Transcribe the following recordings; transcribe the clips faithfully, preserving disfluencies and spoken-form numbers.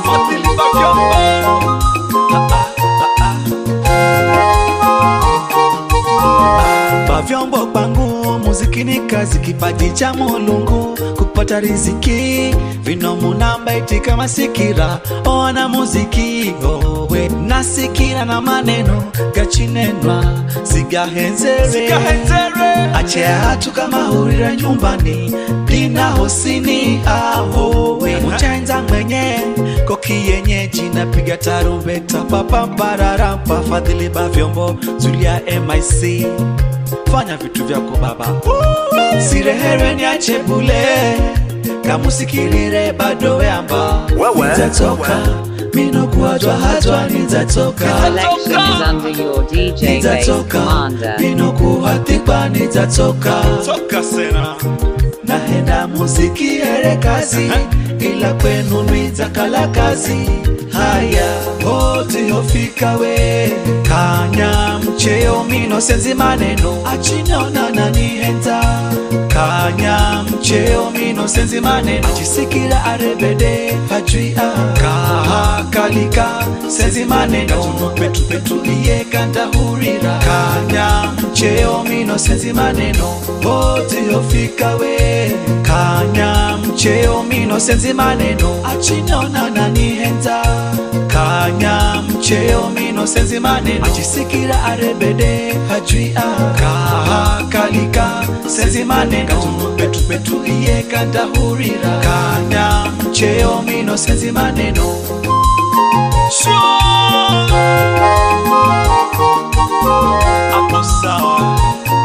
Fadhili Bavyombo. Bavyombo kwangu muziki ni kazi, kipaji cha Mulungu kupata riziki, vinomu namba iti kama sikira ona muziki owe nasikira na maneno gachinenwa sigahenzere sigahenzere ache hatu kama hurira nyumbani dina hosini ahowe mchenza mwenye koki yenyeji napiga tarumbeta papa mpararapa Fadhili Bavyombo Zulia M I C fanya vitu vyako baba sirehere niache bule kamusikirire bado yamba nitatoka mino kuajwa hatwa nitatoka nitatoka mino kuhatikwa nitatoka toka sena nahenda muziki ere kazi ila kwenu nitakala kazi haya hoti hofika we kanya mcheo mino senzi maneno achinona nani henta kanya mcheo mino senzi maneno achisikira arebede hajua kaha kalika senzi maneno petu petu iye kanda hurira kanya mcheo mino senzi maneno hoti hofika we kanya mcheo mino senzi maneno achinona nani henta kanya mcheo mino senzi maneno achisikira arebede hajua kaha kalika senzi maneno petu petu iye kanda hurira kanya mcheo mino senzi maneno apo sawa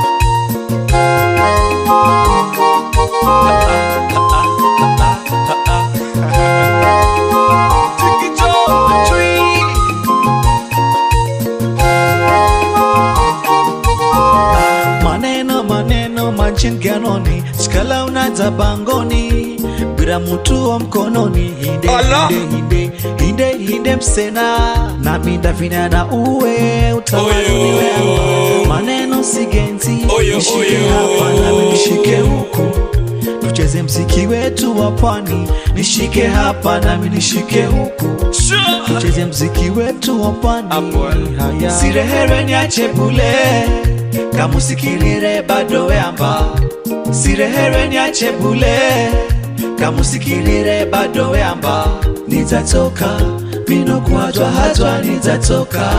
Ganoni, skala unaza bangoni bila mtu wa mkononi hinde hinde hinde hinde hinde msena na minda vina na uwe utamaduni wewe maneno sigenzi nishike hapa na nishike huku tucheze mziki wetu wa pwani nishike hapa na nishike huku tucheze mziki wetu wa pwani haya sirehere niache bule kamusikirire bado yamba sirehere niache bule kamusikirire bado yamba nitatoka mino kuajwa hatwa nitatoka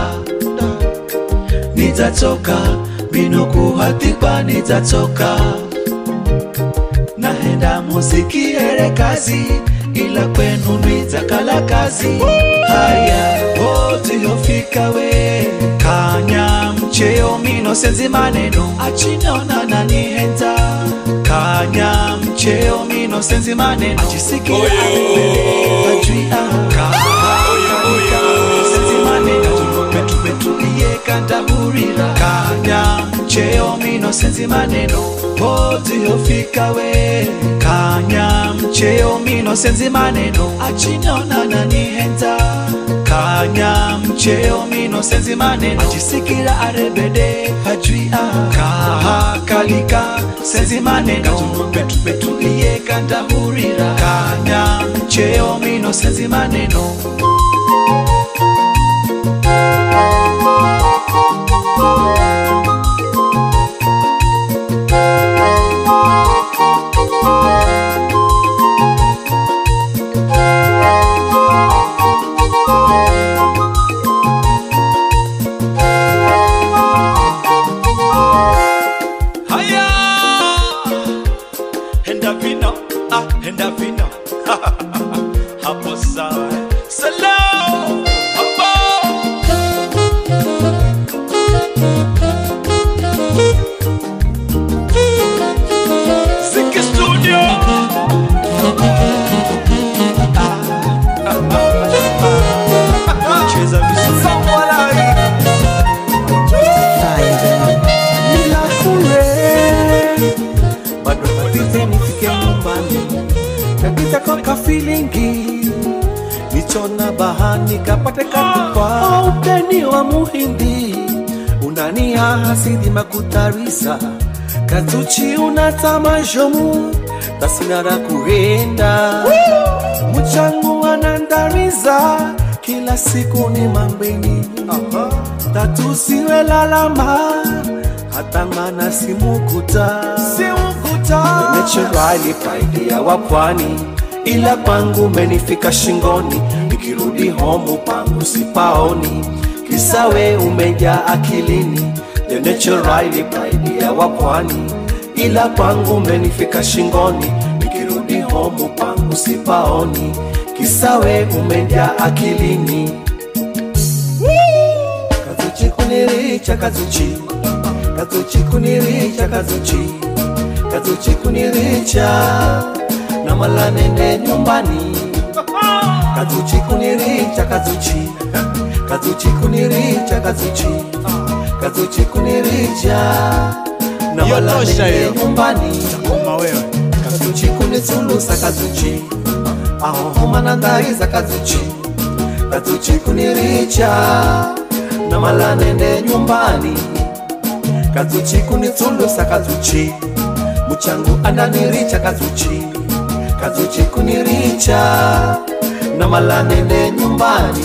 nitatoka mino kuhatikwa nitatoka nahenda muziki ere kazi ila kwenu nitakala kazi haya hoti hofika we kanya mcheo mino senzi maneno achinona nani henta kanya mcheo mino senzi maneno achisikira hajua kaha senzi maneno petu petu iye kanda hurira kanya mcheo mino senzi maneno hoti hofika we kanya mcheo mino senzi maneno achinona nani henta kanya mcheo mino senzi maneno achisikira arebede hajua kaha kalika senzi maneno petu petu iye kanda hurira kanya mcheo mino senzi maneno Nichona bahani kapate katupa upeni wa muhindi unani hasidi makutarisa katuchi unatama jomu tasinara kuenda muchangu anan wanandariza kila siku ni mambeni. Tatusiwe lalama hata ngana simukuta simukuta. Naturally pride ya wapwani, ila kwangu menifika shingoni. Nikirudi home pangu sipaoni, kisawe umeja akilini. The naturally pride ya wapwani, ila kwangu menifika shingoni. Nikirudi home pangu sipaoni, kisawe umeja akilini. Kazuchi kuniricha kazuchi, kazuchi kuniricha kazuchi, kazuchi kuniricha na mala nende nyumbani. Kazuchi kuniricha kazuchi, kazuchi kuniricha kazuchi, kazuchi kuniricha na mala nende nyumbani. Kazuchi kunitsulusa kazuchi, aho homa nandaiza kazuchi, kazuchi kuniricha na mala nende nyumbani. Kazuchi kunitsulusa kazuchi, muchangu andaniricha kazuchi, kazuchi kuniricha na mala nende nyumbani.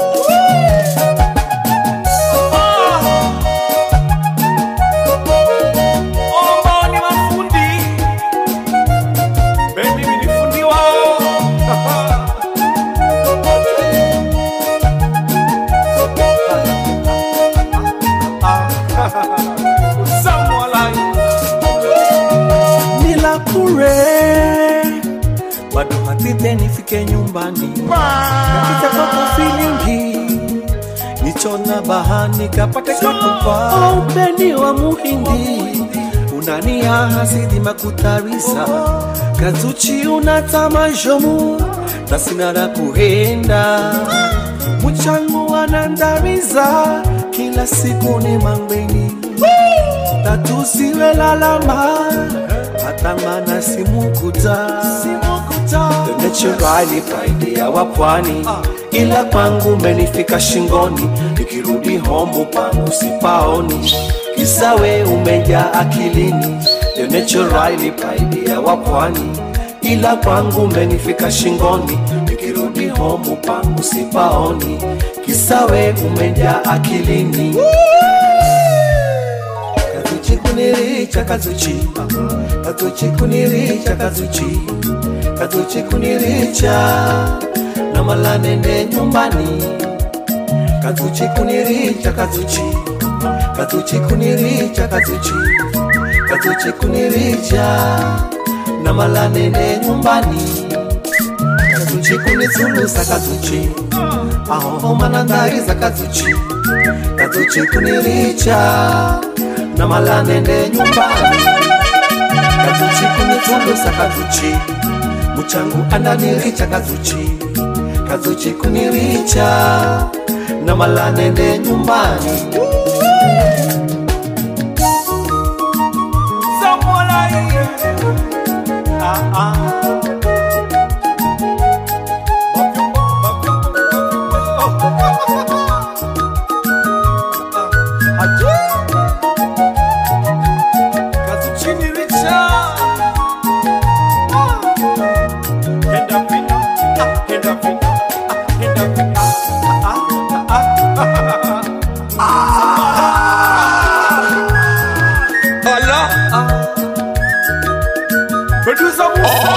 Bado hatite nifike nyumbani, nakita kwa feelingi nichona bahani kapate kakupa. Upeni wa muhindi unania hasidi makutarisa, kazuchi unatamajomu tasinara kuhenda. Muchangu wanandariza kila siku ni mambeni. Tatusiwe lalama hata ngana simukuta simukuta. The naturally pride ya wapwani, ila kwangu menifika shingoni. Nikirudi home pangu sipaoni, kisawe umeja akilini. The naturally pride ya wapwani, ila kwangu menifika shingoni. Nikirudi home pangu sipaoni, kisawe umeja akilini. Kazuchi kuniricha kazuchi, kazuchi kuniricha kazuchi, kazuchi kuniricha na mala nende nyumbani. Kazuchi kuniricha kazuchi, kazuchi kuniricha kazuchi, kazuchi kuniricha na mala nende nyumbani. Kazuchi kunitsulusa kazuchi, aho homa nandaiza kazuchi, kazuchi kuniricha na mala nende nyumbani. Kazuchi kunitsulusa kazuchi, muchangu andaniricha kazuchi, kazuchi kuniricha na mala nende nyumbani. Ah ah. Producer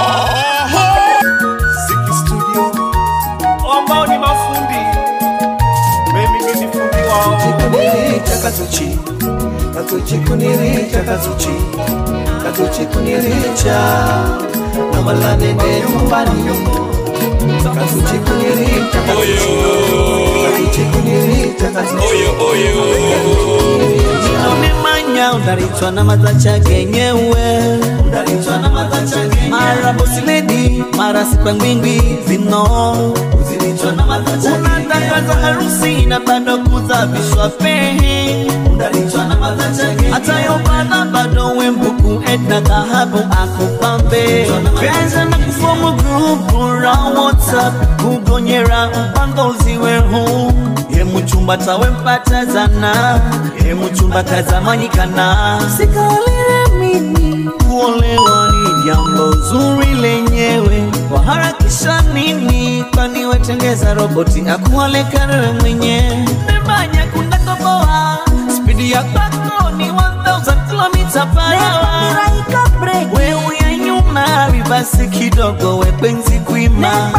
Ziki Studio, ambao ni mafundi. Mimi ni fundi wao. Kuniricha kazuchi, kazuchi kuniricha kazuchi, kazuchi kuniricha na mala nende nyumbani. Kazuchi kuniricha kazuchi, kazuchi kuniricha kazuchi. Oyo oyo. Unimanya undaritwa na mazacha genyewe, undaritwa na mazacha genyewe. Mara bosi lady, mara sipa ngwingwi zino, uziritwa na mazacha genyewe. Unatangaza harusi na bado kuzavishwa pehe, undaritwa na mazacha genyewe. Hata yobana bado wembuku edna dhahabu akupambe. Kwenza na kufomu grupu ra WhatsApp, kugonyera mpango ziwe home. Ye muchumba tawe mpata zana, ye muchumba kazamanyikana. Sikalire mimi kuolewa ni jambo zuri lenyewe, waharakisha nini kwani we wetengeza roboti akuonekane wewe mwenye. Memanya kunda toboa speed ya kwako ni one thousand kilometers per hour. Wewe ya nyuma vibasi kidogo wepenzi kuima.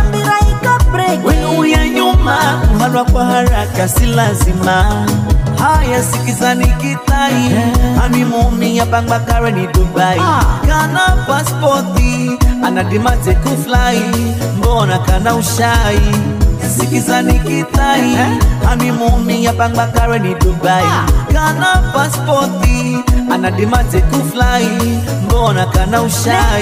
Wewe ya nyuma kuhalwa kwa haraka si lazima. Haya sikizani kitai honeymoon ya Bangkok ni Dubai. Kana passporti anadimate kufly, mbona kana ushai. Sikizani kitai honeymoon ya Bangkok ni Dubai. Kana passporti anadimate kufly, mbona kana ushai.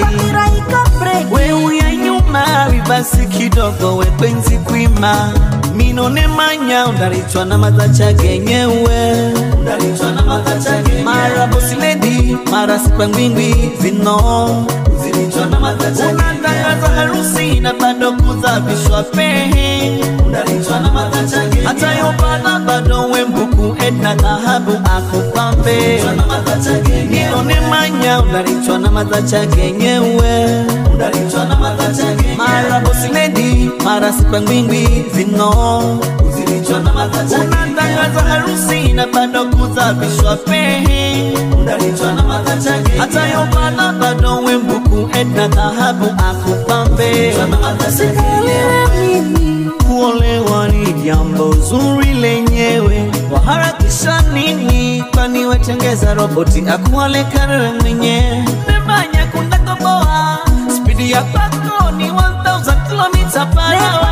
Wewe ya nyuma vibasi kidogo wepenzi kuima. Minone manya undaritwa na matacha genyewe. Undaritwa na matacha genyewe. Mara boss lady, mara sipangwingwi vino. Uziritwa na matacha genyewe. Unatangaza harusi na bado kuzabishwa pehe. Undaritwa na matacha genyewe. Hata yobana bado wembuku edna dhahabu akupambe. Undaritwa na matacha genyewe. Minone manya undaritwa na matacha genyewe. Undaritwa na matacha genyewe. Mara boss lady, mara sipangwingwi vino. Uziritwa na matacha genyewe. Unatangaza harusi na bado kuzabishwa pehe. Undaritwa na matacha genyewe. Hata yobana bado wembuku edna dhahabu akupambe. Undaritwa na matacha genyewe. Kuolewa ni jambo zuri lenyewe. Waharakisha nini? Kwani wetengeza roboti akuonekane wewe mwenye. Memanya kunda toboa speed ya kwako ni one thousand kilometers per hour.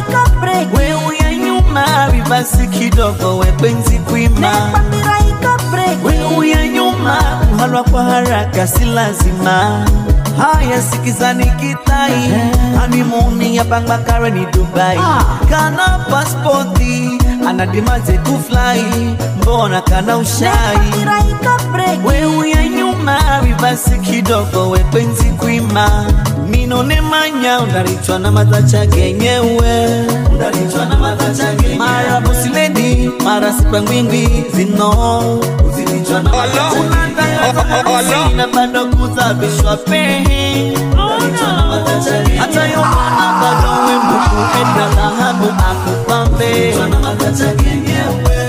Wewe ya nyuma vibasi kidogo wepenzi kuima. Wewe ya nyuma kuhalwa kwa haraka si lazima. Haya sikizani kitai honeymoon ya Bangkok ni Dubai. Kana passporti anadimaze kufly, mbona kana ushai. Wewe ya nyuma vibasi kidogo wepenzi kuima. Minone manya undaritwa na matacha genyewe. Undaritwa na matacha genyewe. Mara boss lady, mara sipangwingwi vino. Uziritwa na matacha genyewe. Unatangaza harusi na bado kuzabishwa pehe. Undaritwa na matacha genyewe. Hata yobana bado wembuku edna dhahabu akupambe. Undaritwa na matacha genyewe.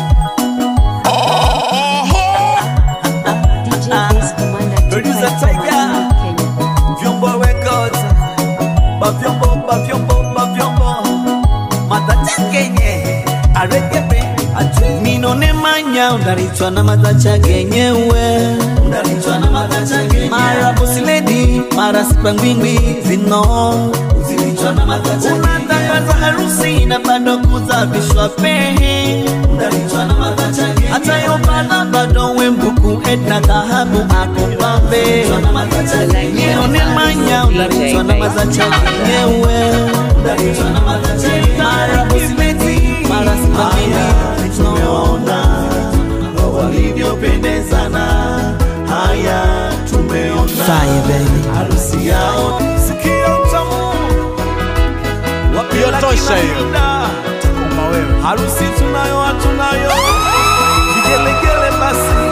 Producer Tiger, Vyombo Records, Bavyombo, Bavyombo, Bavyombo, matacha genye, arekebe, atu. Minone manya undaritwa na matacha genyewe. Undaritwa na matacha genyewe. Mara boss lady, mara sipangwingwi vino. Uziritwa na matacha genyewe. Unatangaza harusi na bado kuzabishwa pehe. Undaritwa na matacha genyewe. Hata yobana bado wembuku edna dhahabu akupambe. Undaritwa na matacha genyewe. Minone manya undaritwa na matacha genyewe. Undaritwa na matacha genyewe. Mara boss lady, mara sipangwingwi tumeona walivyopendezana. Haya tumeona fire baby harusi yao. Sikio tamu wapi Yotosha hiyo. Takuma wewe. Harusi tunayo hatunayo. Vigelegele basi.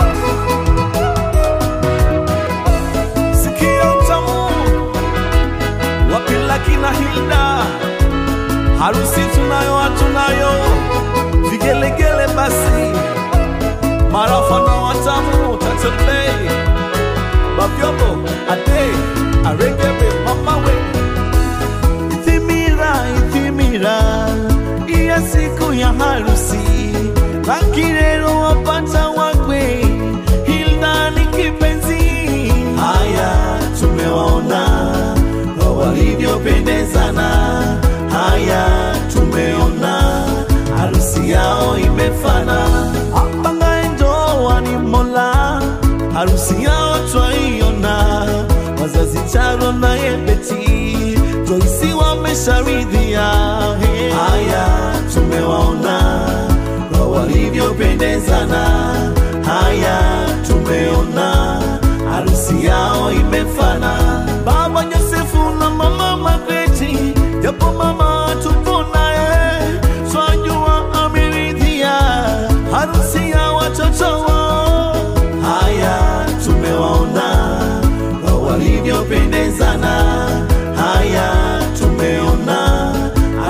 Sikio tamu wapi lakina Hilda. Harusi tunayo hatunayo. Vigelegele basi. Marafana watamu tatembe. Bavyombo ade arekebe mama we. Itimira itimira iya siku ya harusi. Lakirero wapata wakwe Hilda ni kipenzi. Haya tumewaona walivyopendezana. Haya tumeona harusi yao imefana. Apanga ndoa ni Mola. Harusi yao twaiona. Wazazi Charo na Ebeti Joyce wamesharidhia. Haya tumewaona walivyopendezana. Haya tumeona harusi yao imefana. Baba Josefu na mama Magreti, japo mama tuko naye, twajua ameridhia harusi ya watoto wao. Haya tumewaona walivyopendezana. Haya tumeona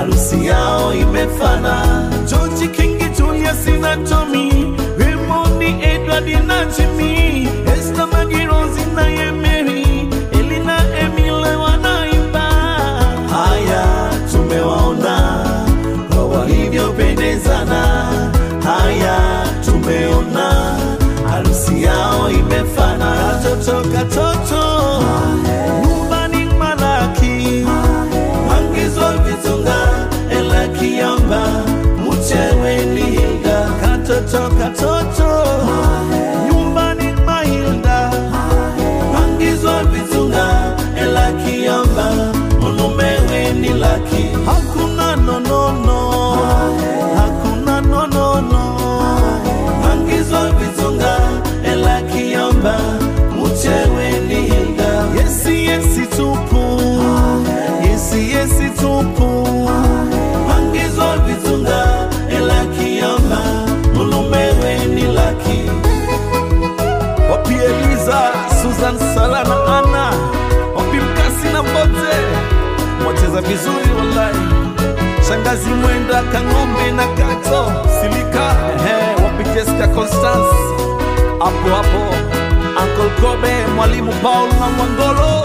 shangazi mwenda kangombe na kato silika ehe wapijeska Constance hapo hapo Uncle Kobe mwalimu Paul na Mwangolo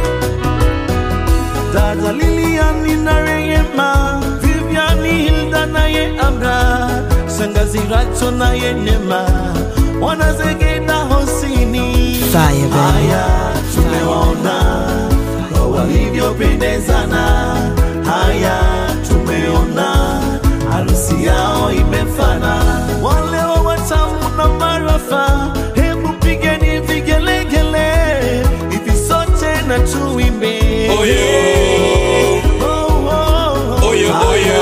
dada Liliani na Rehema Viviani Hilda na ye Amra shangazi Racho na ye Nema wanazegeda Hosini haya tumewaona walivyopendezana haya tumeona harusi yao imefana wale watamu na marafa hebu pigeni vigelegele hivi sote na tuimbe oyo oyo oyo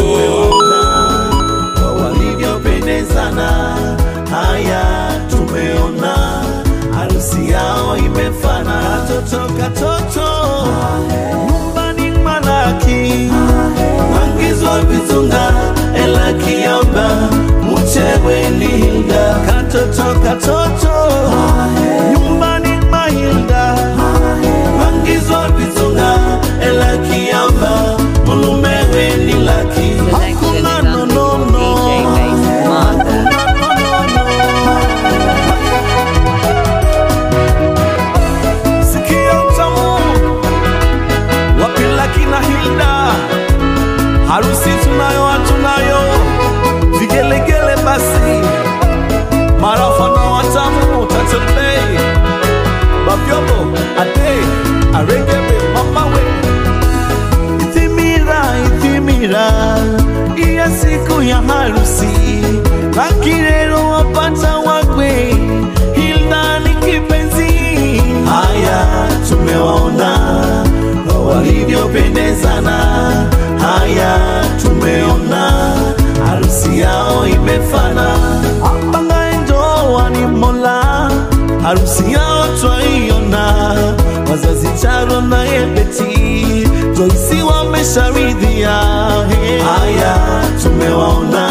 tumeona walivyopendezana haya tumeona harusi yao imefana toto katoto nyumbani Malaki angizwa vitunga ela kiamba mchewe ni Hilda katoto katoto nyumbani Mahilda angizwa vitunga ela kiamba mulumewe ni Laki hakuna no no no na Hilda harusi tunayo hatunayo vigelegele basi marafa na watamu tatembei Bavyombo ade aregebe mama we itimira itimira iya siku ya harusi lakirero wapata wakwe Hilda ni kipenzi haya tumewaona walivyopendezana haya tumeona harusi yao imefana apanga ndoa ni Mola harusi yao twaiona wazazi Charo na Ebeti Joyce wamesharidhia haya tumewaona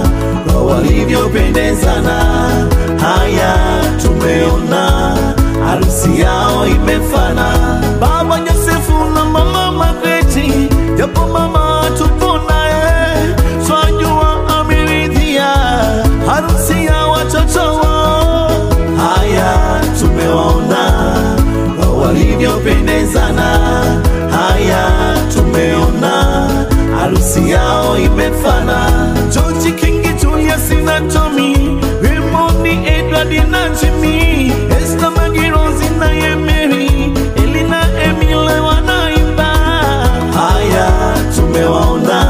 walivyopendezana haya tumeona harusi yao imefana baba Josefu na mama Magreti japo mama tupona eh twajua ameridhia harusi ya watoto wao haya tumewaona walivyopendezana haya tumeona harusi yao imefana George King Julius na Tommy Raymond Edward na Jimmy Esther Magirozi na Emery Elina Emile wanaimba haya tumewaona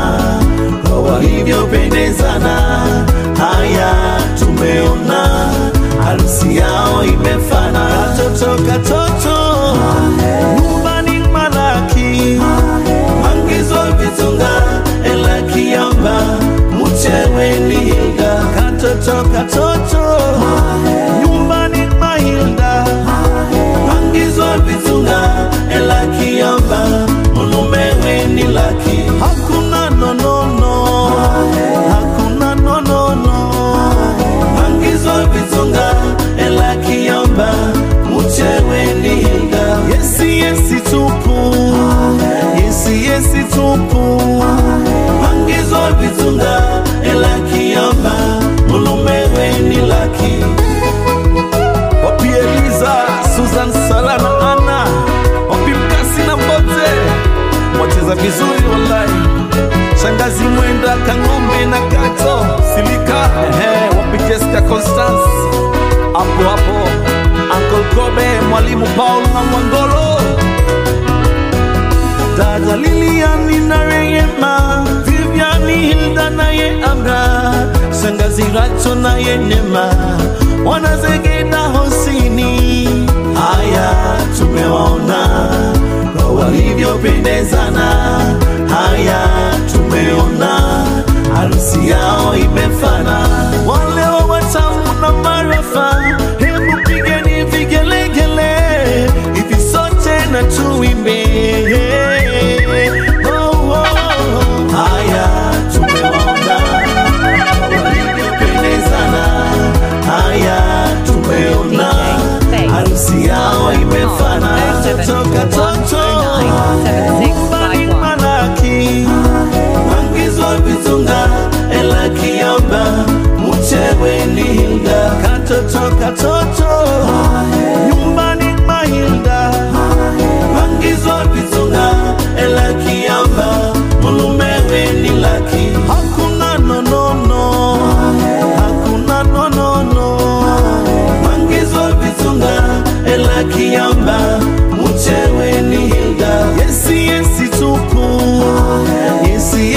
walivyopendezana haya tumeona harusi yao imefana katoto katoto nyumbani Malaki angizwa vitunga ela kiamba mchewe ni Hilda katoto katoto nyumbani Mahilda angizwa vitunga ela kiamba mulumewe ni Laki hakuna no no no hakuna no no no angizwa vitunga ela kiamba mchewe ni Hilda yesi yesi tupu yesi yesi tupu angizwa vitunga ela kiamba mulumewe ni Laki wapi Eliza Susan Sala na Anna wapi Mkasi na Mbote wacheza vizuri wallahi shangazi mwenda kangombe na kato silika ehe wapi Jessica Constance hapo hapo Uncle Kobe mwalimu Paul na Mwangolo dada Liliani na Rehema Viviani Hilda na ye Amra shangazi Racho na ye Nema wanazegeda Hosini haya tumewaona walivyopendezana haya tumeona harusi yao imefana wale watamu na marafa hebu pigeni vigelegele hivi sote na tuimbe oh, oh, oh. haya tumewaona walivyopendezana haya tumeona harusi yao imefana toka toto nyumbani Malaki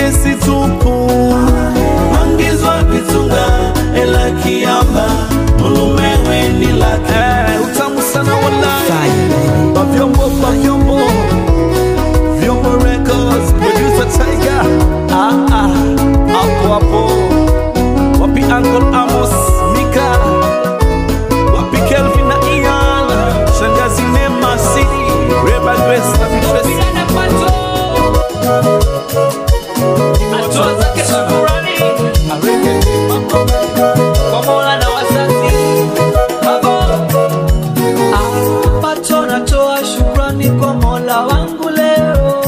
kesi tupu mangizwa pitunga ela kiyamba mulumewe ni laki eh, utamu sana wallahi Bavyombo, Bavyombo Vyombo Records, producer Tiger ah ah, hapo hapo wapi Uncle Amos, Mika wapi Kelvin na Ian Shangazi Nema City Reba Grace na Mistress Atoza keshukurani Areke kwa Mola na wazazi Babo Pato natoa shukrani kwa Mola wangu leo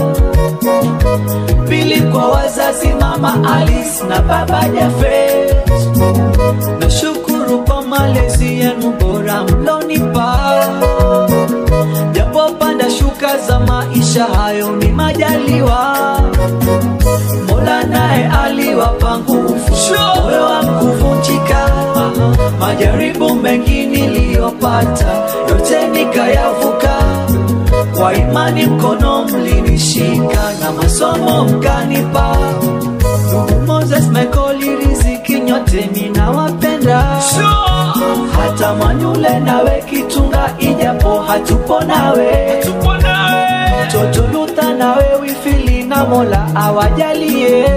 Pili kwa wazazi mama Alice na baba Jafet Na shukuru kwa malezi yenu bora mlonipa Japo panda shuka za maisha hayo ni majaliwa Mola nae aliwapa nguvu moyo wangu kuvunjika Majaribu mengi niliyopata yote nikayavuka Kwa imani mkono mlinishika na masomo mkanipa Ndugu Moses Michael riziki nyote ninawapenda Hata Manyule nawe Kitunga ijapo hatupo nawe Mtoto Luther nawe Wifili na Mola awajalie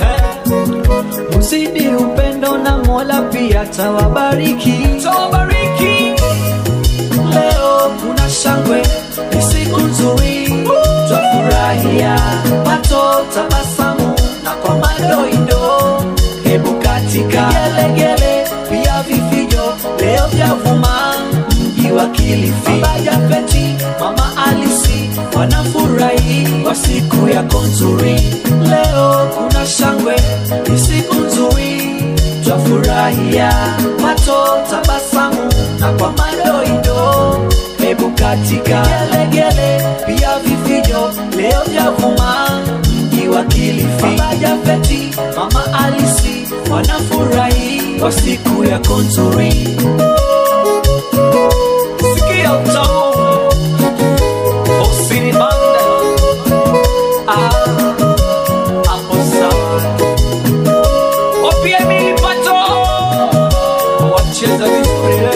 Mzidi upendo na Mola pia tawabariki Leo kuna shangwe ni siku nzuri Twafurahia pato tabasamu na kwa madoido Hebu katika gelegele pia vifijo Leo vyavuma mji wa Kilifi Baba Jafeti, mama Alisi wanafurahi kwa siku yako nzuri Leo kuna shangwe ni siku nzuri Twafurahia pato tabasamu na kwa madoido Hebu katika gelegele pia vifijo Leo vyavuma mji wa Kilifi Baba Jafeti, mama Alisi wanafurahi kwa siku yako nzuri Sikia utamu Osini banda Ah, hapo sawa Opie mili pato Wacheza vizuri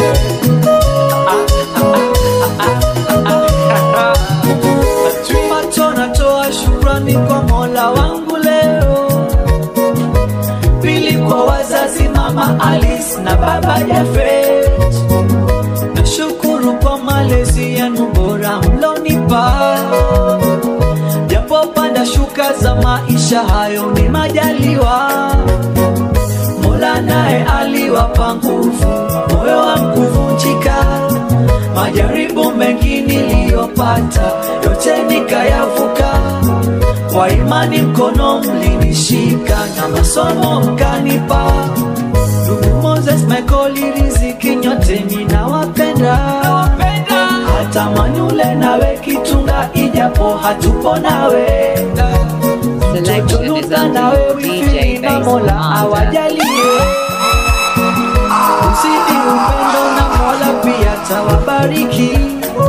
Pato natoa shukrani kwa Mola wangu leo Pili kwa wazazi mama Alice na baba Jafet Nashukuru kwa malezi yenu bora mlonipa Japo panda shuka za maisha hayo ni majaliwa Mola nae aliwapa nguvu moyo wangu kuvunjika Majaribu mengi niliyopata yote nikayavuka Kwa imani mkono mlinishika na masomo mkanipa Ndugu Moses Michael riziki nyote ninawapenda Hata Manyule nawe Kitunga ijapo hatupo nawe Mtoto Luther nawe Wifili na Mola awajalie Mzidi upendo na Mola pia tawabariki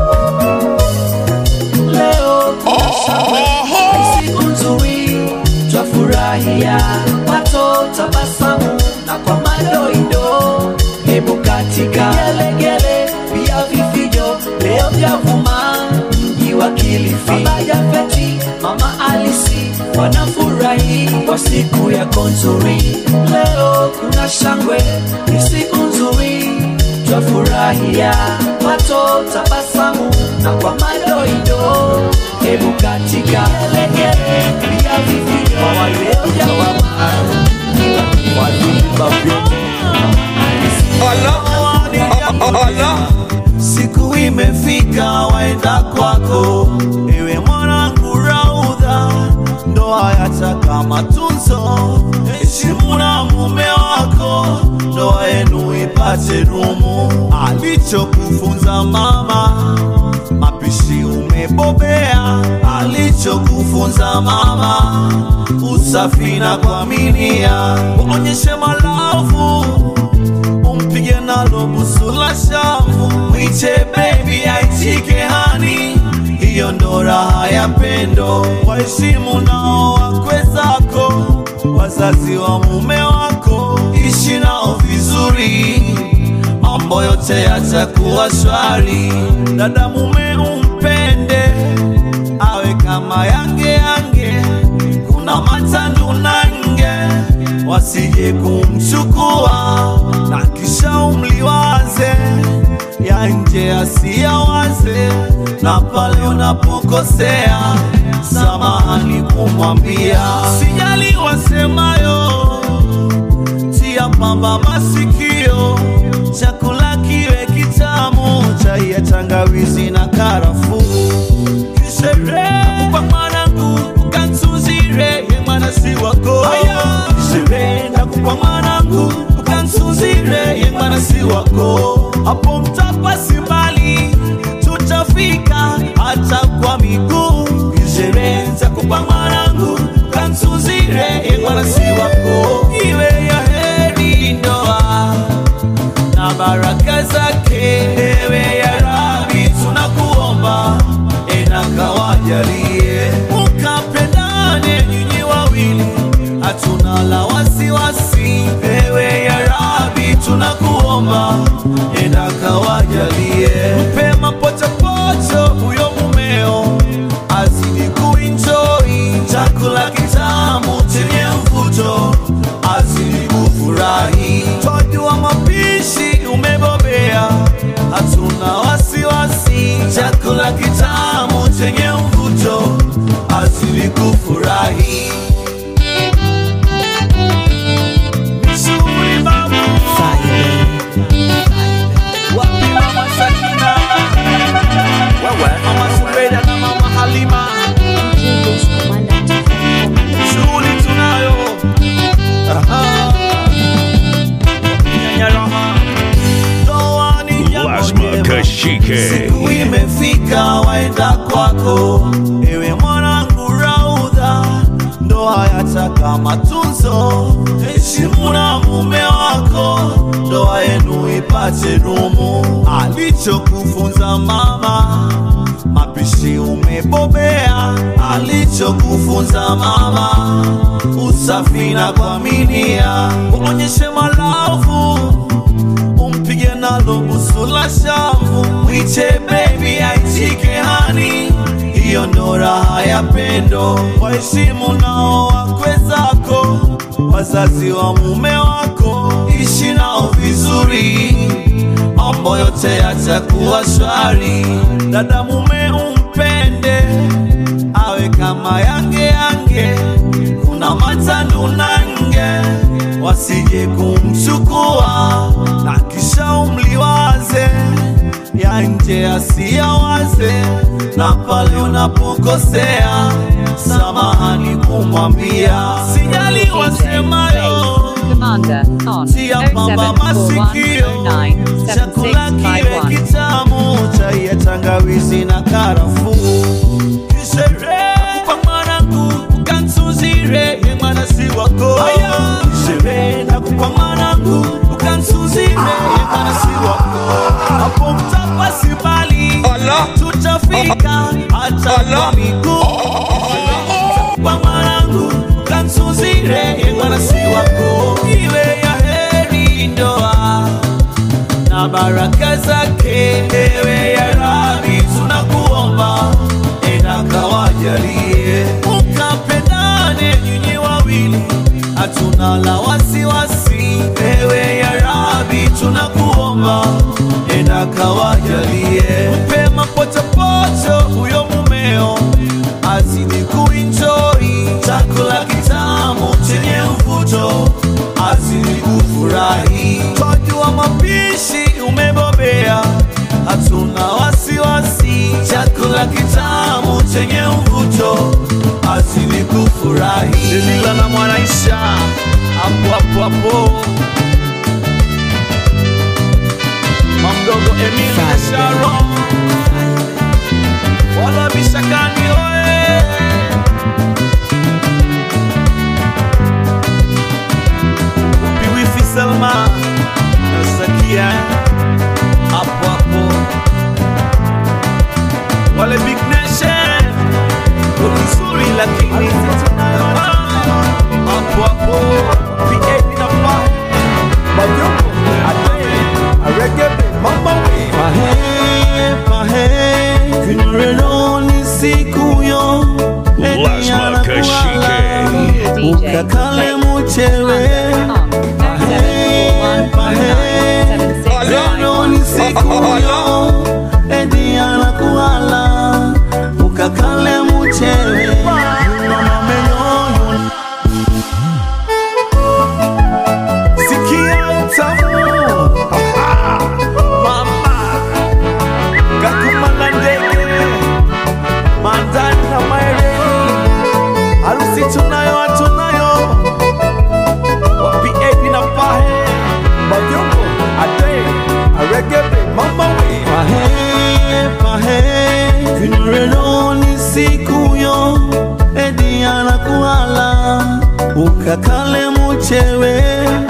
Leo kuna shangwe siku nzuri Twafurahia pato tabasamu na kwa madoido Hebu katika gelegele pia vifijo Leo vyavuma mji wa Kilifi Baba Jafeti, mama Alisi wanafurahi kwa siku yako nzuri Leo kuna shangwe ni siku nzuri Twafurahia pato tabasamu na kwa madoido Hebu katika gelegele pia vifijo Leo vyavuma Siku imefika waenda kwako Ewe mwanangu Raudha Ndoa yataka matunzo Heshimu na mume wako Ndoa yenu ipate dumu Alichokufunza mama Mapishi umebobea Alichokufunza mama Usafi na kuaminia Uonyeshe malavu Umpige nalo busu la shavu Mwiche baby aitike hani Hiyo ndo raha ya pendo Waheshimu nao wakwe zako wazazi wa mume wako, ishi nao vizuri, mambo yote yatakuwa shwari. Dada mume umpende, awe kama yange yange, kuna matandu nange, wasije kumchukua na kisha umliwaze, ya nje asiyawaze, na pale unapokosea samahani kumwambia. Sijali wasemayo, tia pamba masikio, chakula kiwe kitamu, chai ya tangawizi na karafuu. Kisherehe kwa mwanangu, ukansuzire ye mwana si wako. Kisherehe kwa mwanangu, ukansuzire ye mwana si wako. Hapo mtapa si mbali, tutafika hata kwa miguu. Kisherehe kwa mwanangu, ukansuzire ye mwana si wako. Iwe ya heri ndoa na baraka zake, ewe ya Rabi tunakuomba, enakawajalie mukapendane nyinyi wawili, hatuna la wasiwasi. Ewe ya Rabi tunakuomba, enakawajalie mpe mapochopocho huyo mumeo, azidi kuenjoy chakula kitamu chenye mvuto, azidi kufurahi. Twajua mapishi umebobea, hatuna wasiwasi, chakula kitamu chenye mvuto, azidi kufurahi. Misuri babu wapi mama Sakina, mama Subeda na mama Halima, shughuli tunayo. Aha. Siku imefika waenda kwako, ewe mwanangu Raudha, ndoa yataka matunzo, heshimu na mume wako, ndoa yenu ipate dumu. Alichokufunza mama, mapishi umebobea, alichokufunza mama, usafi na kuaminia, uonyeshe malavu, umpige nalo busu la shavu, mwite baby aitike hani, hiyo ndo raha ya pendo. Waheshimu nao wakwe zako, wazazi wa mume wako, ishi nao vizuri, mambo yote yatakuwa shwari. Dada mume umpende, awe kama yange yange, kuna matandu nange, wasije kumchukua na kisha umliwaze, ya nje asiyawaze, na pale unapokosea samahani kumwambia. Sijali wasemayo, tia pamba masikio, chakula kiwe kitamu, chai ya tangawizi na karafuu. Kisherehe kwa mwanangu, ukansuzire ye mwana si wako. Kisherehe kwa mwanangu, ukansuzire ye mwana si wako. Hapo mtapa si mbali, tutafika hata kwa miguu. Kwa mwanangu, ukansuzire ye mwana si wako. Iwe ya heri ndoa na baraka zake, ewe ya Rabi tunakuomba, enakawajalie mukapendane nyinyi wawili, hatuna la wasiwasi. Ewe ya Rabi tunakuomba, enakawajalie mpe mapochopocho huyo mumeo, azidi kuenjoy chakula kitamu chenye mvuto, azidi kufurahi. Twajua mapishi umebobea, hatuna wasiwasi, chakula kitamu chenye mvuto, azidi kufurahi. Delila na Mwanaisha hapo hapo hapo, mamdogo Emil na Sharon, wala bishakani oe. Upi wifi Selma na Zakia hapo hapo, wale Big Nation, nzuri lakini hapo hapo. ukakale muchewe leo ni siku yo edi anakuala ukakale muchewe sikia utamu mama kakumanga ndege mandani na maereni harusi tunayo atunayo wapi ebi na pahe Bavyombo ade aregebe mama we pahe pahe vinureno ni siku yo edi anakuala ukakale muchewe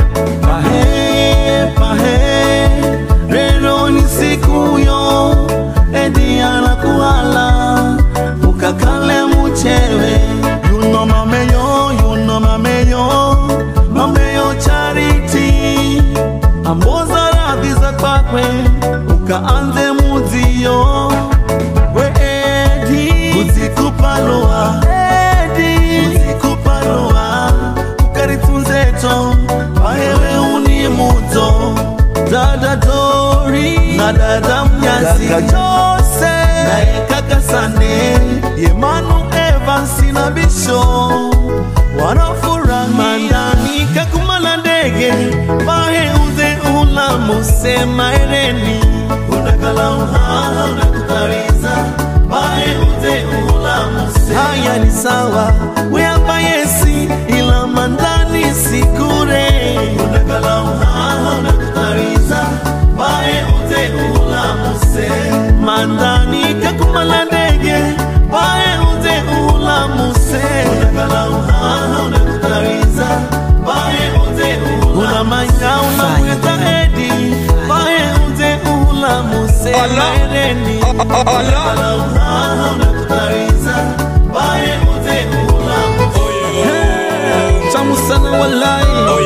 pahe pahe reno ni siku yo edi anakuala ukakale muchewe you know mameyo you know mameyo mameyo charity amboza radhi za kwakwe ukaanze muzio we edi uzikupaloa edi uzikupaloa ukaritunzeto pahewe uni muto dada dori na dada mnyasi kaka jose na kaka sane yemanu evansi na bisho wanafura mandani kakumala ndege pahe uze ula musema ereni unakala uhala unakutariza pahe uze ula musema haya ni sawa weapa yesi ila mandani sikure unakala uhala unakutariza pahe uze ula musema mandani kakumala ndege pahe uze ula musema unakala uhala unakutariza pahe uze ula unamanya unamweza edi pahe uze ula musema ereni unakala uhala unakutariza pahe uze ula musema chamu sana walai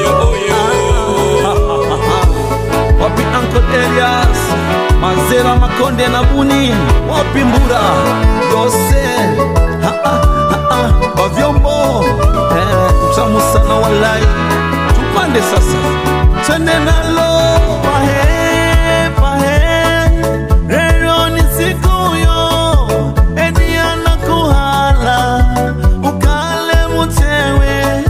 wapi Uncle Elias Mazera Makonde na Buni wapi Mbura Yose ha ha ha Bavyombo eh chamu sana walai tupande sasa twende nalo pahe pahe leo ni siku yo edi anakuhala ukale muchewe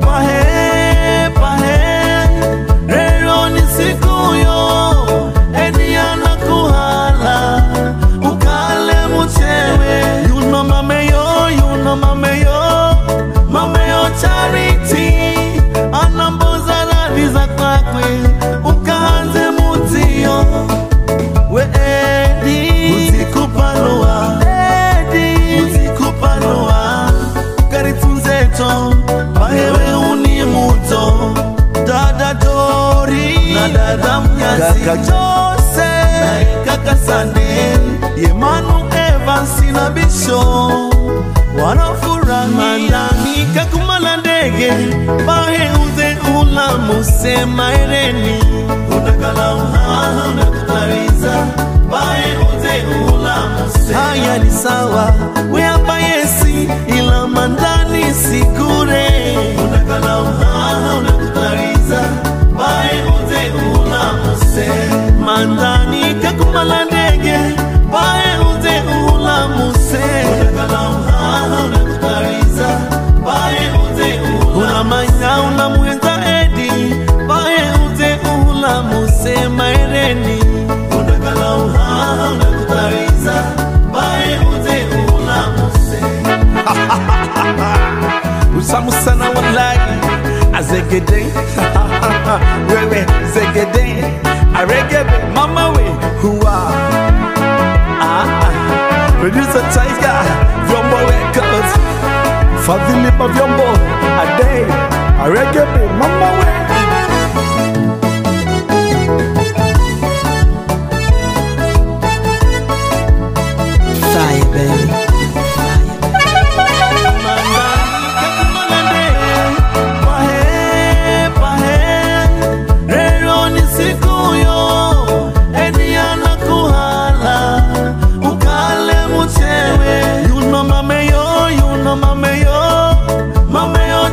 pahe pahe leo ni siku yo edi anakuhala ukale muchewe you know mameyo you know mameyo mameyo charity anamboza radhi za kwakwe ukaanze mutio we edi uzikupaloa edi uzikupaloa ukaritunzeto pahewe uni muto dada dori na dada mnyasi kaka jose na kaka sane yemanu evansi na bisho wanafura mandani kakumala ndege pahe uze ula musema ereni unakala uhala unakutariza pahe uze ula musema haya ni sawa weapa yesi ila mandani sikure unakala uhala unakutariza pahe uze ula musema mandani kakumala ndege pahe uze ula musema unakala uhala unakutariza pahe uze ula unamanya unamwenza edi pahe uze ula musema ereni unakala uhala unakutariza pahe uze ula musema usamu sana walai azegede wewe zegede aregebe mama we huwa ah ah producer Tiger Vyombo Records Fadhili Bavyombo ade aregebe mama we fire baby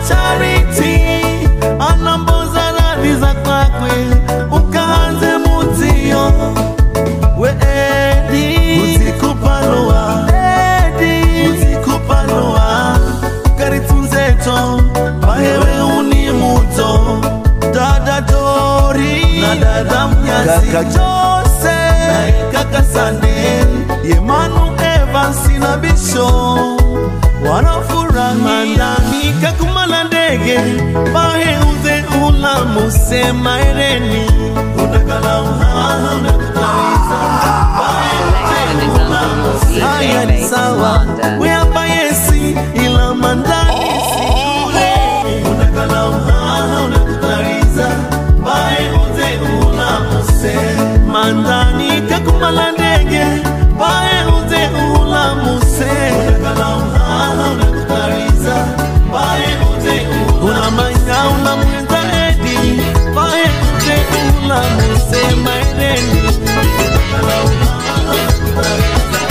Charity anamboza radhi za kwakwe ukaanze mutio we edi uzikupaloa edi uzikupaloa karitunzeto pahewe unimuto dada Dori na dada Mnyasi kaka Jose na kaka Sande Yemanu Evans na Bisho wanafurahi mandani kakumala ndege baheuze ula musema ereni unakala uhaha unakutariza baheuze ula musema ni sawa weapa yesi ila mandani siule unakala uhaha unakutariza baheuze ula musema mandani kakumala ndege baheuze ula musema unakala uhaha unakutariza baheuze una manya una mweza edi baheuze ula musema ereni unakala uhaha unakutariza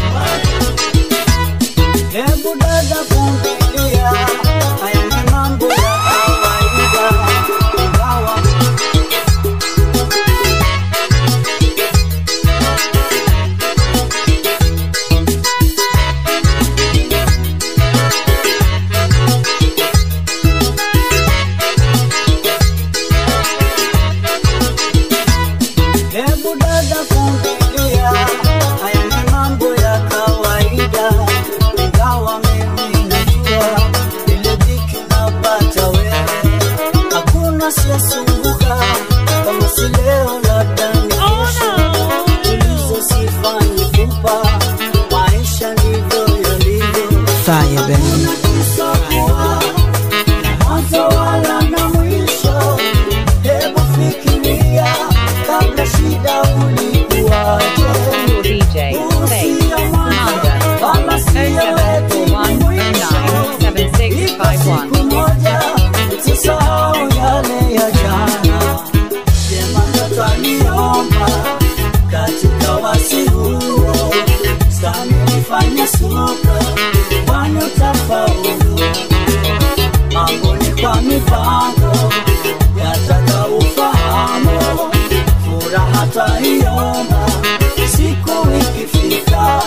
hebu dada kumbilia haya ni mambo ya kawaida ingawa hebu dada kumbilia haya ni mambo ya kawaida ingawa mimi najua ile dhiki napata wewe hakuna siyasumbuka kama si leo labda ni kesho tulizo sifanyi kumpa maisha ndivyo yalivyo Fire baby mwanzo wala na mwisho hebu fikiria kabla shida ulikuwaje D J Faith Commander oh seven four one oh nine seven six five one. Usisahau yale ya jana, jema ndoto aliomba katika wasi huo, sami nifanye suka, kwani utafaulu. Mambo ni kwa mipango, yataka ufahamu, furaha twaiomba, siku ikifika.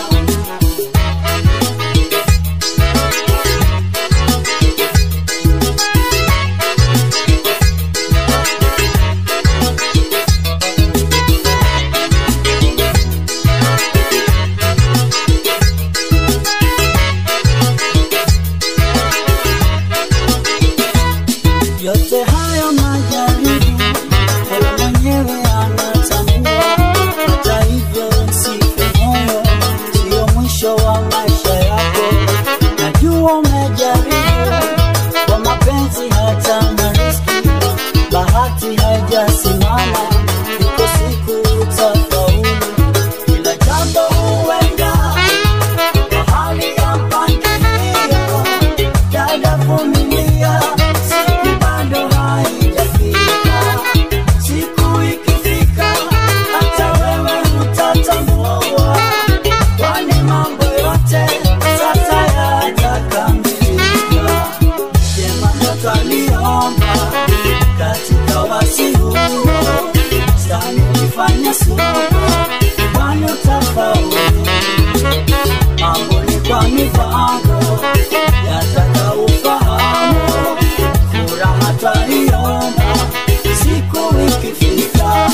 Yote hayo majaribu, Mola mwenyewe anatambua. Hata hivyo usife moyo, sio mwisho wa maisha yako. Najua umejaribu kwa mapenzi hata na riski, bahati haijasimama, iko siku utafaulu. Kila jambo huenda mahali ya mpangilio, dada vumilia, siku bado haijafika. Siku ikifika, hata wewe utatambua, kwani mambo yote sasa yatakamilika. Jema ndoto aliomba katika wasi huo, stani ukifanya suka, kwani utafaulu. Mambo ni kwa mipango, yataka ufahamu, furaha twaiomba, siku ikifika.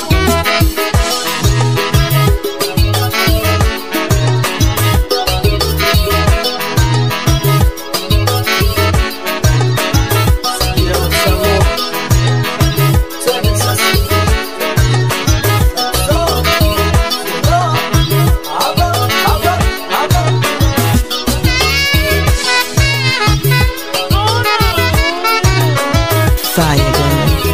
Fire baby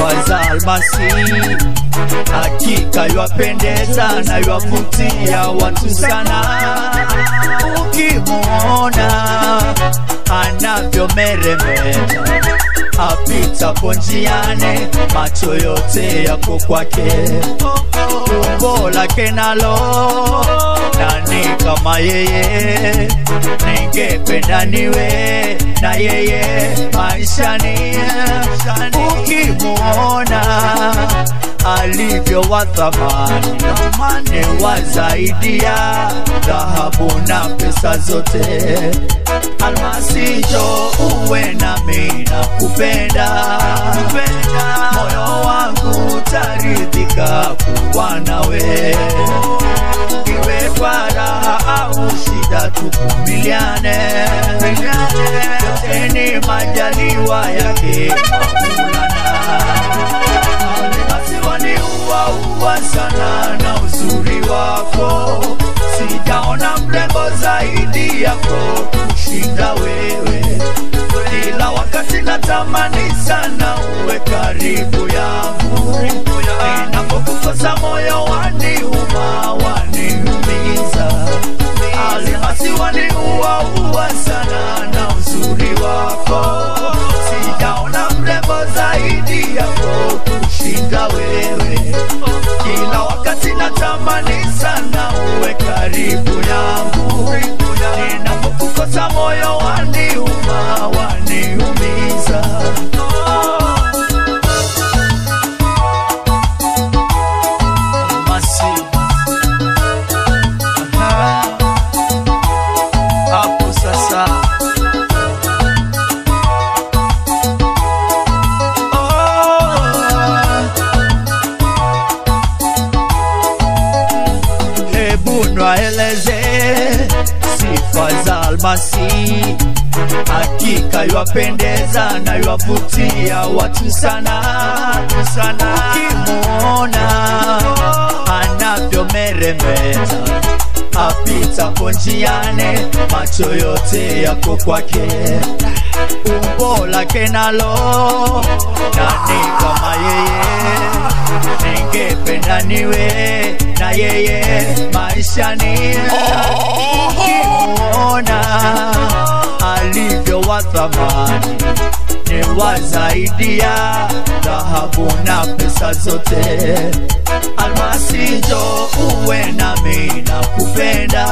sifa za almasi, hakika yuapendeza na yuavutia watu sana. Ukimuona anavyo meremeta, apita ponjiane, macho yote yako kwake. Umbo lake nalo nani kama yeye, ningependa niwe na yeye maishani. Ukimuona alivyo wa thamani, ni wa zaidi ya dhahabu na pesa zote. Almasi jo uwe nami na kupenda, moyo wangu taridhika kuwa nawe. Iwe kwa raha au shida tuvumiliane, yote ni majaliwa yake Maulana. Almasi waniua uwa sana na uzuri wako, sijaona mrembo zaidi yako kushinda wewe. Kila wakati natamani sana uwe karibu yangu, ninapokukosa moyo waniuma, waniumiza. Almasi waniua uwa sana na uzuri wako, sijaona mrembo zaidi yako kushinda wewe. Kila wakati natamani sana uwe karibu yangu, ninapokukosa moyo waniuma, waniumiza. Almasi hapo sasa. Eleze sifa za almasi, hakika yuapendeza na yuavutia watu sana sana. Ukimuona anavyo meremeta, apita ponjiane, macho yote yako kwake. Umbo lake nalo nani kama yeye, ningependa niwe na yeye maishani. Ukimuona alivyo wa thamani, ni wa zaidi ya dhahabu na pesa zote. Almasi jo uwe nami na kupenda,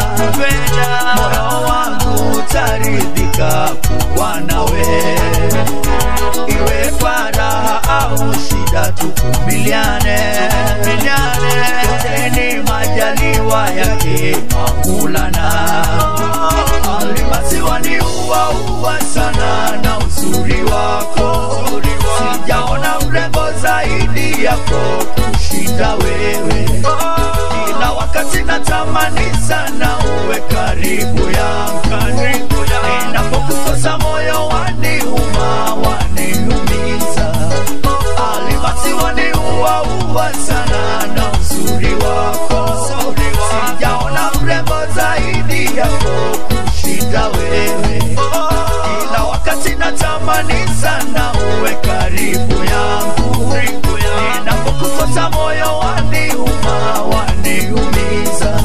moyo wangu taridhika kuwa nawe. Iwe kwa raha au shida tuvumiliane, yote ni majaliwa yake Maulana. Almasi waniua uwa sana na uzuri wako, sijaona mrembo zaidi yako kushinda wewe. Kila wakati natamani sana uwe karibu yangu, ninapokukosa moyo waniuma, waniumiza. Almasi waniua uwa sana na uzuri wako, sijaona mrembo zaidi yako kushinda wewe. Kila wakati natamani sana uwe karibu yangu, ninapokukosa moyo waniuma, waniumiza.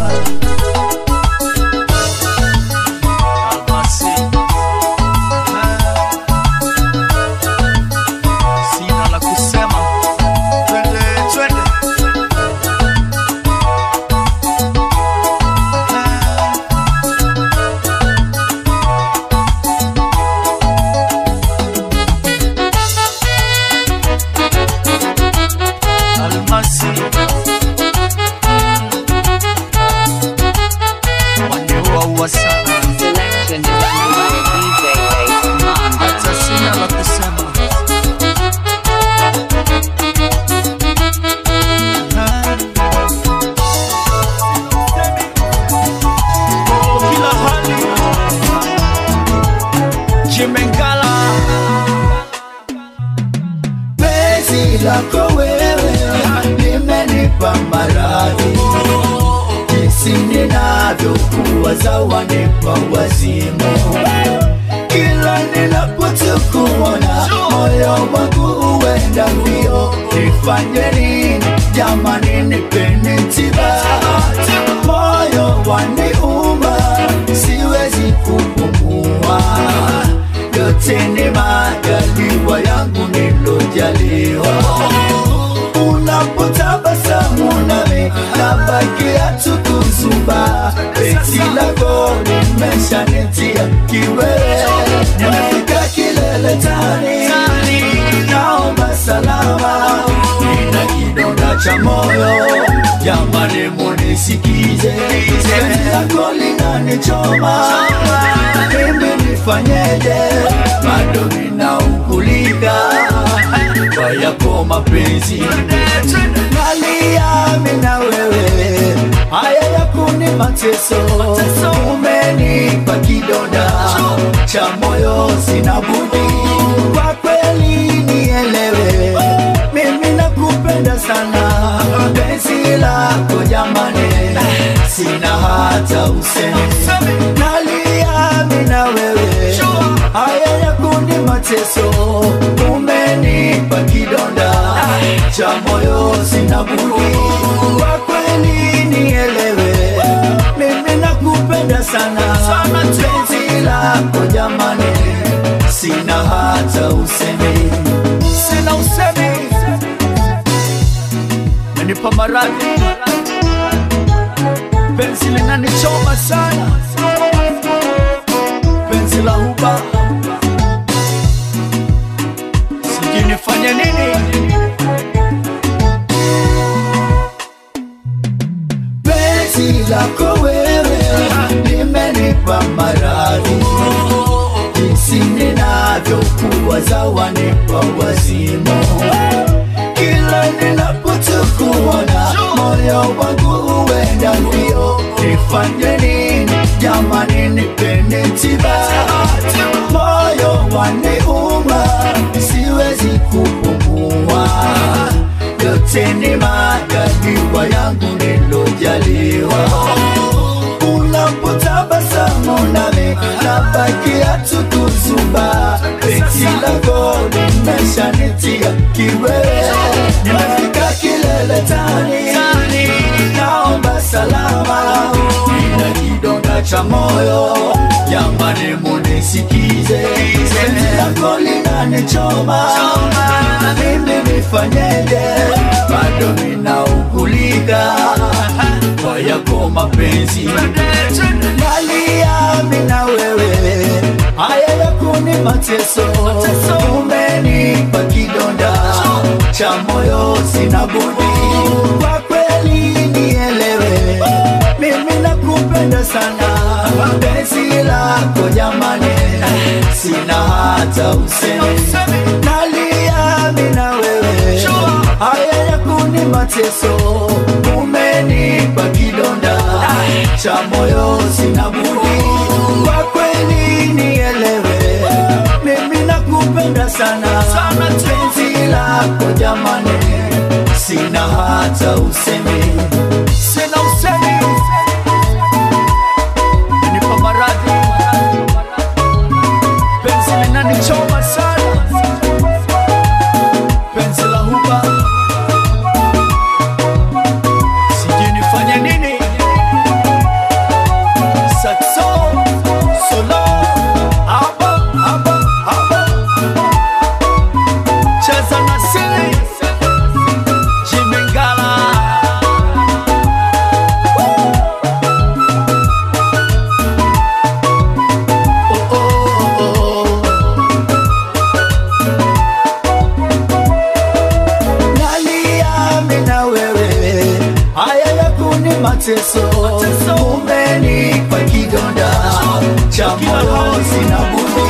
Almasi sina la kusema, twende twende. Almasi waniua uwa sana. Selection is underway. D J Bass Commander. Hata sina la kusema. Kila hali Ngala. Penzi lako wewe limenipa maradhi, jinsi ninavyokuwaza wanipa wazimu. Kila ninapokuona moyo wangu huenda mbio. nifanye nini jamani nipeni tiba moyo waniuma siwezi kupumua yote ni majaliwa yangu nilojaliwa unapotabasamu nami nabakia tukuzumba beti lako limeshanitia kiwewe nimefika kilele tani naomba salama nina kidonda cha moyo jamani munisikize beti lako linanichoma mimi nifanyeje bado ninaugulika kwa yako mapenzi nalia mina wewe haya yako ni mateso umenipa kidonda cha moyo sina budi kwa kweli nielewe mimi nakupenda sana penzi lako jamani sina hata useme nalia mina wewe haya yako ni mateso umenipa kidonda cha moyo sina budi kwa kweli nielewe mimi nakupenda sana penzi lako jamani sina hata usemi sina usemi nanipa maradhi penzi linanichoma sana penzi la huba sijui nifanye nini penzi lako wewe limenipa maradhi jinsi ninavyokuwa zawanipa wazimu kila ninapotukuona moyo wangu uenda mbio nifanye nini jamani nipende tiba moyo waniuma siwezi kupumua yote ni majaliwa yangu nilojaliwa unapotabasamu nami nabakia tukuzumba beti lako limeshanitia kiwewe nimefika kilele tani naomba salama nina kidonda cha moyo jamani munisikize beti lako linanichoma mimi nifanyeje bado ninaugulika kwa yako mapenzi nalia mina wewe haya yako ni mateso umenipa kidonda cha moyo sina budi kwa kweli nielewe mimi nakupenda sana penzi lako jamani sina hata usemi nalia mina wewe haya yako ni mateso umenipa kidonda cha moyo sina budi kwa kweli nielewe mimi nakupenda sana penzi lako jamani sina hata usemi sina usemi nipa maradhi penzi linanichoma sana penzi la huba sijui nifanye nini sakso solo aba aba aba cheza na sili Ngala oh, oh, oh. Nalia mina wewe haya yako ni mateso umenipa kidonda cha moyo sina budi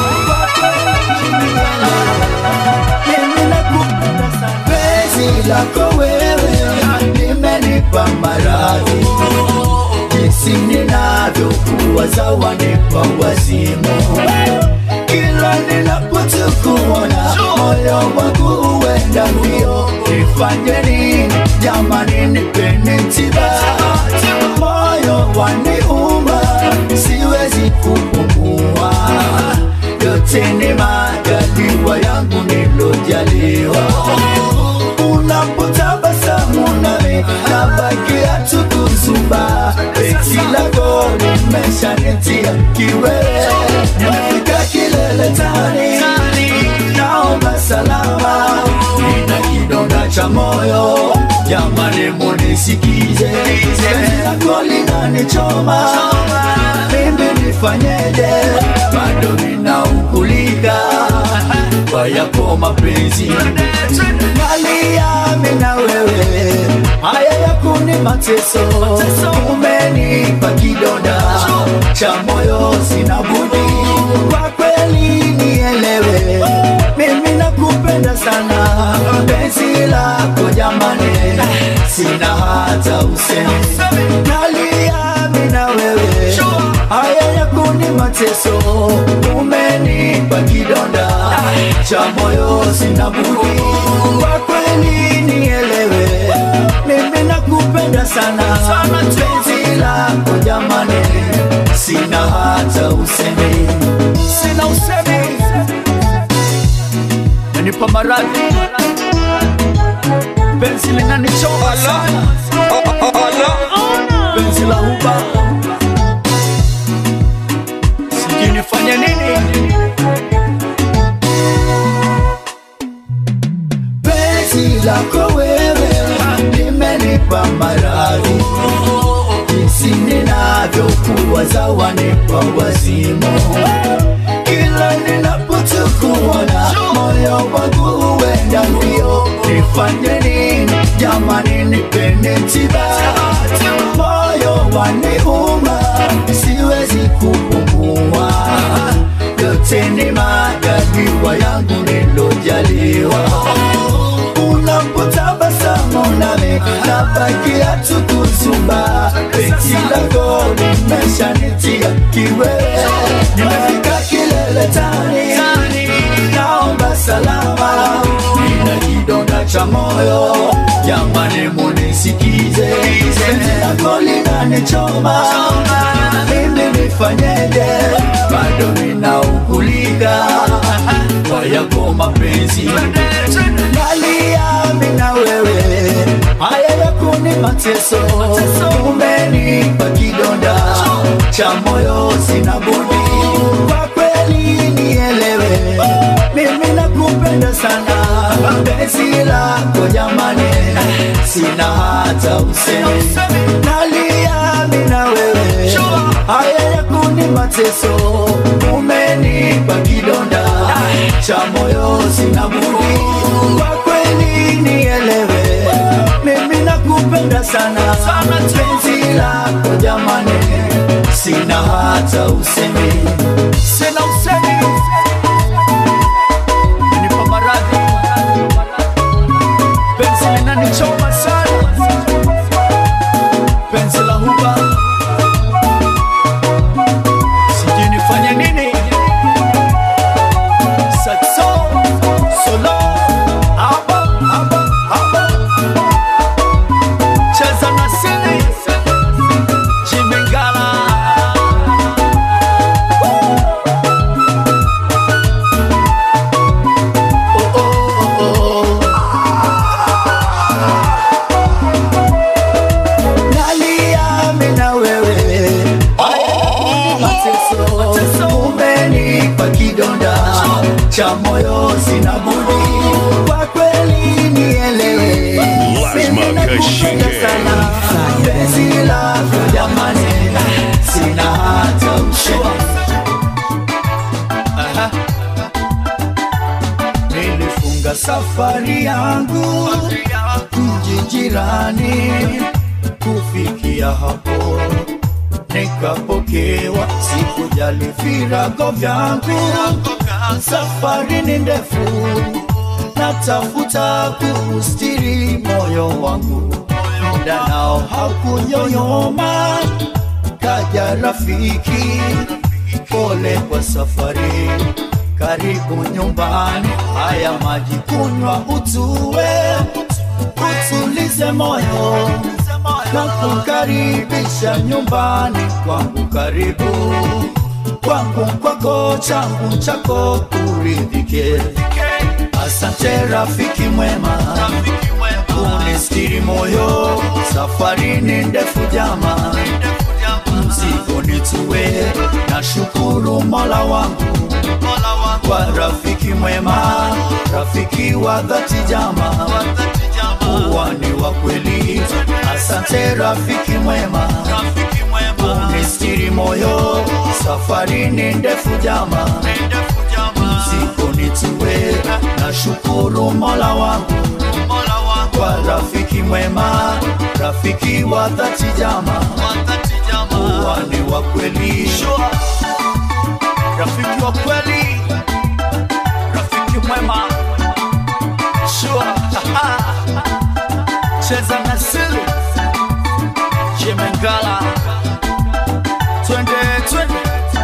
mimi nakupenda sana penzi lako wewe limenipa maradhi jinsi ninavyokuwa zawanipa wazimu kila ninapotukuona moyo wangu uenda mbio nifanye nini jamani nipeni tiba moyo waniuma siwezi kupumua yote ni majaliwa yangu nilojaliwa limeshanitia kiwewe. Nimefika kilele tani, naomba salama, nina kidonda cha moyo, jamani munisikize. Penzi lako linanichoma, mimi nifanyeje? Bado ninaukulika kwa yako mapenzi. Nalia mina wewe, haya yako ni mateso. Umenipa kidonda cha moyo, sina budi kwa kweli nielewe. Mimi nakupenda sana, penzi lako jamani, sina hata usemi. Nalia mina wewe, haya yako ni mateso. Umenipa kidonda cha moyo, sina budi kwa kweli nielewe. Mimi nakupenda sana, penzi lako jamani, sina hata usemi. Sina usemi, nanipa maradhi, penzi linanichoma sana, penzi la huba, sijui nifanye nini. Penzi lako wewe limenipa maradhi, jinsi ninavyokuwa zawa nipa wazimu. Kila ninapotukuona moyo wangu huenda mbio. Nifanye nini jamani, nipende tiba, moyo waniuma, siwezi kupumua. Yote ni majaliwa yangu nilojaliwa. Unapotabasamu nami nabakia tu kuzumba. Penzi lako limeshanitia kiwewe. Nimefika kilele tani, naomba salama, nina kidonda cha moyo, jamani munisikize. Penzi lako linanichoma, mimi nifanyeje? Bado ninaukulika kwa yako mapenzi. Nalia mina wewe, haya yako ni mateso. Umenipa kidonda cha moyo, sina budi kwa kweli nielewe. Mimi nakupenda sana, penzi lako jamani, sina hata usemi. Nalia mina wewe, haya yako ni mateso. Umenipa kidonda cha moyo, sina budi kwa kweli nielewe. Mimi nakupenda sana, penzi lako jamani, sina hata usemi. Sina usemi, nipa maradhi, penzi linanichoma sana, penzi la huba, sijui nifanye nini. Saxo, solo, aba, aba, aba, cheza na sili, Ngala. Oh, oh, oh, oh. Nalia mina wewe, mateso. Umenipa kidonda cha moyo, sina budi kwa kweli nielewe. Mimi nakupenda sana, penzi lako jamani, sina hata usemi. Nilifunga safari yangu mji jirani, kufikia hapo nikapokewa, sikujali virago vyangu. Safari ni ndefu, natafuta kustiri moyo wangu, muda nao hakunyoyoma. Kaja rafiki, pole kwa safari, karibu nyumbani, haya maji kunywa utue, utulize moyo, na kukaribisha nyumbani kwangu. Karibu kwangu, kwako, changu chako, kuridhike. Asante rafiki mwema, unistiri moyo, safari ni ndefu jama, mzigo ni nitue, nashukuru Mola wangu kwa rafiki mwema, rafiki wa dhati jama, huwa ni wa kweli. Asante rafiki mwema, unistiri moyo, safari ni ndefu jama, mzigo nitue, nashukuru Mola wangu kwa rafiki mwema, rafiki wa dhati jama, huwa ni wa kweli. Rafiki wa kweli, rafiki mwema, sure. Cheza na sili Ngala, twende twende.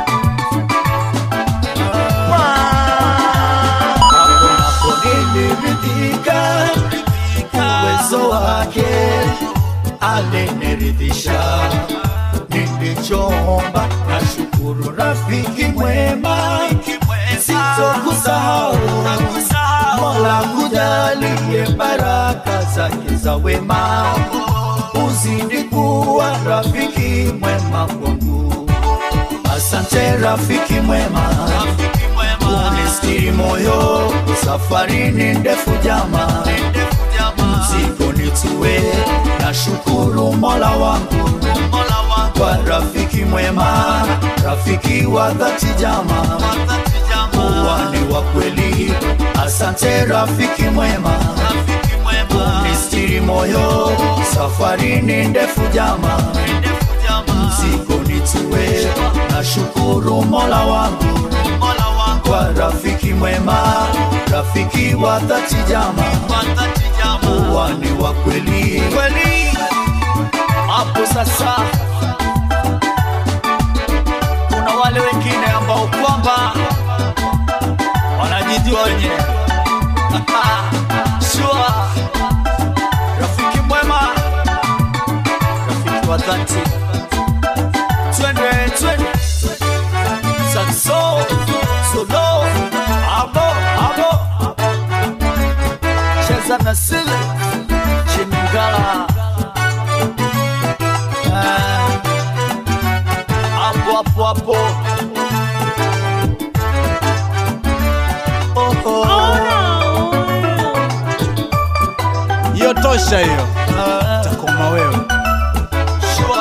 Hapo napo niliridhika, uwezo wake aliniridhisha, nilichoomba. Nashukuru rafiki mwema, sitokusahau. Mola kujalie baraka zake za wema, uzidi kuwa rafiki mwema kwangu. Asante rafiki mwema, unistiri moyo, safari ni ndefu jama, mzigo nitue, nashukuru Mola wangu kwa rafiki mwema, rafiki wa dhati jama, huwa ni wa kweli. Asante rafiki mwema, unistiri moyo, safari ni ndefu jama, mzigo nitue, nashukuru Mola wangu kwa rafiki mwema, rafiki wa dhati jama, huwa ni wa kweli. Hapo sasa kuna wale wengine ambao kwamba wanajijua wenyewe. Sure. Rafiki mwema, rafiki wa dhati, twende twende. Sakso, solo, abo, abo, cheza na sili Ngala. Apo apo apo. Oh oh. Hiyo tosha hiyo. Takoma wewe. Sure.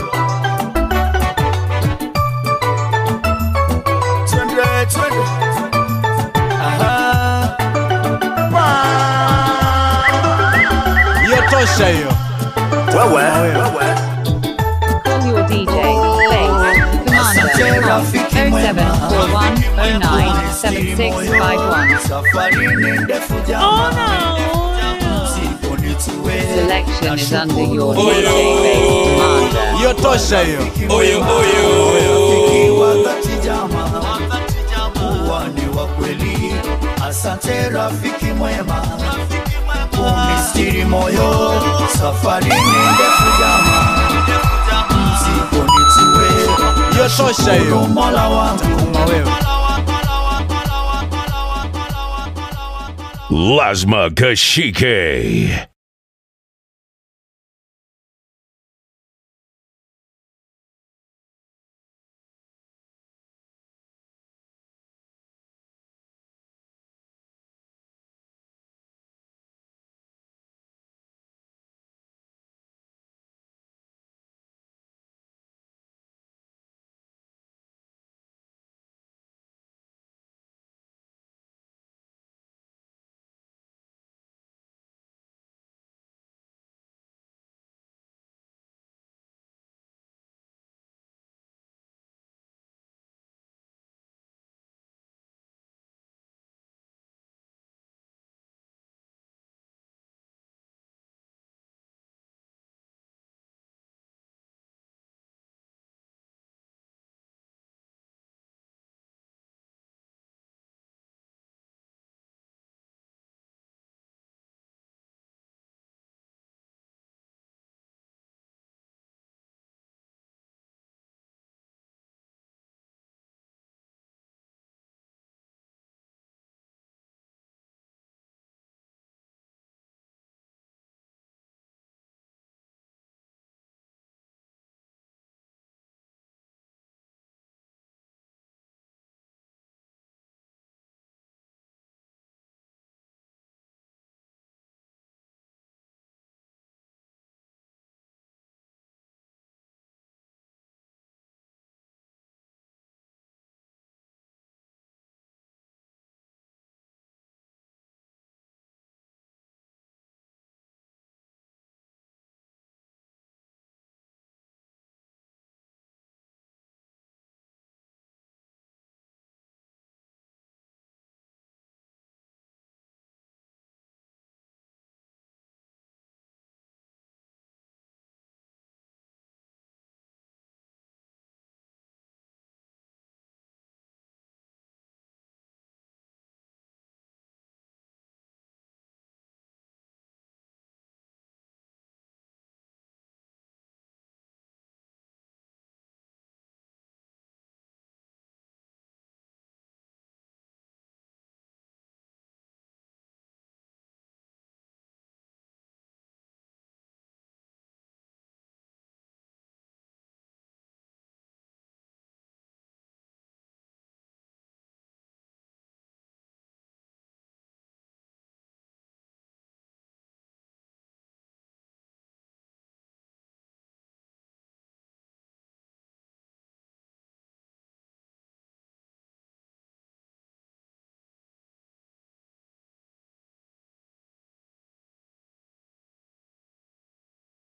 Twende twende. Aha. Hiyo tosha hiyo. Wewe wewe. Call your D J, Bass, Commander, oh seven four one oh nine seven six five one. Selection is under your D J, Bass, Commander. Hiyo tosha hiyo. Oyo oyo. Asante rafiki mwema, unistiri moyo, safari ni ndefu jama, mzigo nitue, hiyo tosha hiyo. Mola wangu Takoma wewe. Lazma Kashike.